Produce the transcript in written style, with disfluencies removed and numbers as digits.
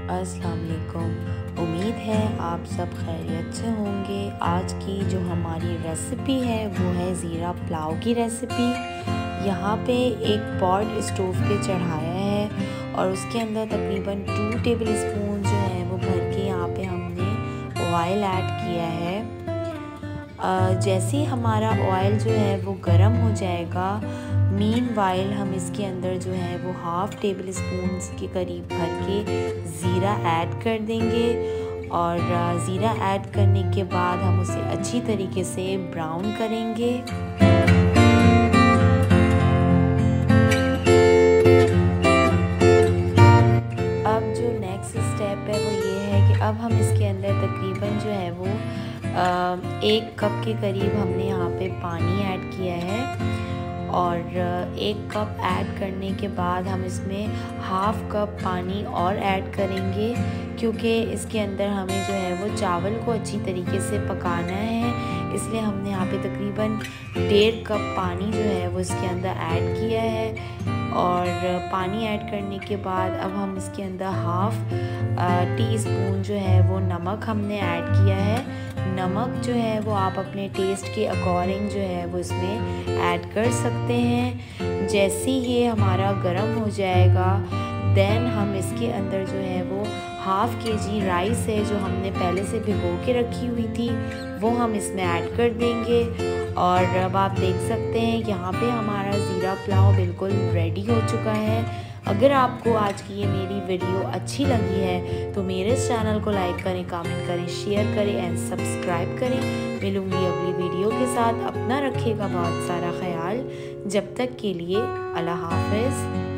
अस्सलाम वालेकुम। उम्मीद है आप सब खैरियत से होंगे। आज की जो हमारी रेसिपी है वो है ज़ीरा पुलाव की रेसिपी। यहाँ पे एक पॉट स्टोव पे चढ़ाया है और उसके अंदर तकरीबन 2 टेबल स्पून जो है वो भर के यहाँ पे हमने ऑयल ऐड किया है। जैसे ही हमारा ऑयल जो है वो गर्म हो जाएगा, मीनवाइल हम इसके अंदर जो है वो 1/2 टेबल स्पून के करीब भर के ज़ीरा ऐड कर देंगे और ज़ीरा ऐड करने के बाद हम उसे अच्छी तरीके से ब्राउन करेंगे। अब जो नेक्स्ट स्टेप है वो ये है कि अब हम इसके अंदर तकरीबन जो है वो 1 कप के करीब हमने यहाँ पे पानी ऐड किया है और 1 कप ऐड करने के बाद हम इसमें 1/2 कप पानी और ऐड करेंगे, क्योंकि इसके अंदर हमें जो है वो चावल को अच्छी तरीके से पकाना है। इसलिए हमने यहाँ पे तकरीबन 1.5 कप पानी जो है वो इसके अंदर ऐड किया है और पानी ऐड करने के बाद अब हम इसके अंदर 1/2 टीस्पून जो है वो नमक हमने ऐड किया है। नमक जो है वो आप अपने टेस्ट के अकॉर्डिंग जो है वो इसमें ऐड कर सकते हैं। जैसे ये हमारा गर्म हो जाएगा देन हम इसके अंदर जो है वो 1/2 kg राइस है जो हमने पहले से भिगो के रखी हुई थी वो हम इसमें ऐड कर देंगे। और अब आप देख सकते हैं यहाँ पे हमारा ज़ीरा पुलाव बिल्कुल रेडी हो चुका है। अगर आपको आज की ये मेरी वीडियो अच्छी लगी है तो मेरे इस चैनल को लाइक करें, कमेंट करें, शेयर करें एंड सब्सक्राइब करें। मिलूंगी अगली वीडियो के साथ। अपना रखिएगा बहुत सारा ख्याल। जब तक के लिए अल्लाह हाफ़िज़।